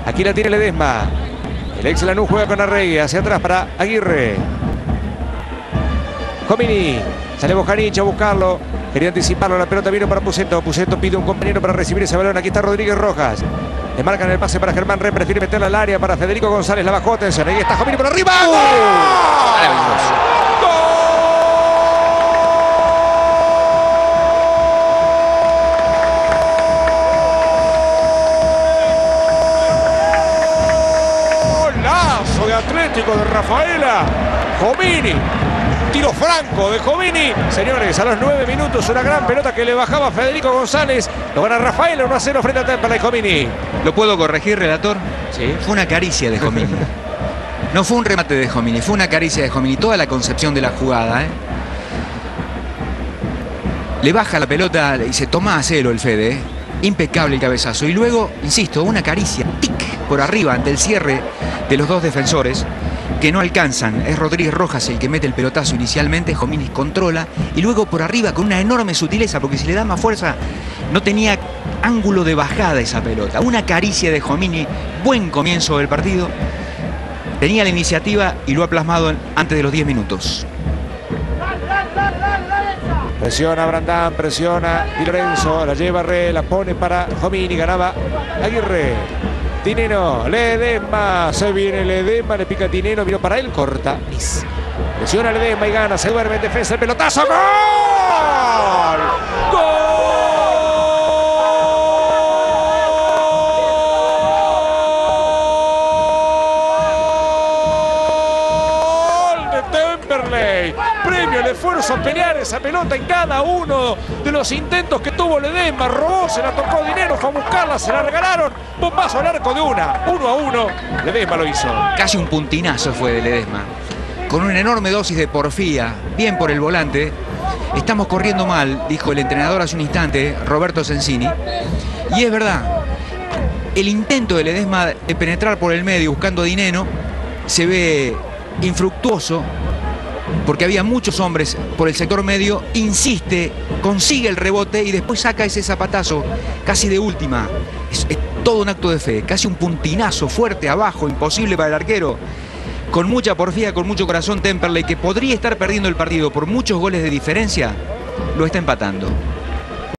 Aquí la tiene Ledesma. El ex Lanús juega con Arregui. Hacia atrás para Aguirre. Jomini. Sale Bojanic a buscarlo. Quería anticiparlo. La pelota vino para Pusetto. Pusetto pide un compañero para recibir ese balón. Aquí está Rodríguez Rojas. Le marcan el pase para Germán Re. Prefiere meterla al área para Federico González. La bajó. Atención. Ahí está Jomini por arriba. ¡Gol! De Atlético de Rafaela. Jomini. Tiro franco de Jomini. Señores, a los 9 minutos una gran pelota que le bajaba a Federico González. Lo gana Rafaela 1-0 frente a Temperley. Jomini. ¿Lo puedo corregir, relator? Sí. Fue una caricia de Jomini. No fue un remate de Jomini, fue una caricia de Jomini. Toda la concepción de la jugada, Le baja la pelota y se toma a cero el Fede, Impecable el cabezazo. Y luego, insisto, una caricia, tic, por arriba ante el cierre de los dos defensores que no alcanzan. Es Rodríguez Rojas el que mete el pelotazo inicialmente. Jomini controla y luego por arriba con una enorme sutileza, porque si le da más fuerza no tenía ángulo de bajada esa pelota. Una caricia de Jomini. Buen comienzo del partido. Tenía la iniciativa y lo ha plasmado antes de los 10 minutos. Presiona Brandán, presiona Di Lorenzo, la lleva Re, la pone para Jomini, ganaba Aguirre. Dineno, Ledesma, se viene Ledesma, le pica Dineno, vino para él, corta. Presiona Ledesma y gana, se duerme en defensa, el pelotazo, ¡gol! ¡Gol de Temperley! Premio el esfuerzo a pelear esa pelota en cada uno de los intentos que tuvo Ledesma. Robó, se la tocó Dineno, fue a buscarla, se la regalaron. Bombazo al arco de 1-1. Ledesma lo hizo. Casi un puntinazo fue de Ledesma. Con una enorme dosis de porfía, bien por el volante. Estamos corriendo mal, dijo el entrenador hace un instante, Roberto Sensini. Y es verdad, el intento de Ledesma de penetrar por el medio buscando a Dineno se ve infructuoso, porque había muchos hombres por el sector medio. Insiste, consigue el rebote y después saca ese zapatazo casi de última. Es todo un acto de fe, casi un puntinazo fuerte abajo, imposible para el arquero. Con mucha porfía, con mucho corazón, Temperley, que podría estar perdiendo el partido por muchos goles de diferencia, lo está empatando.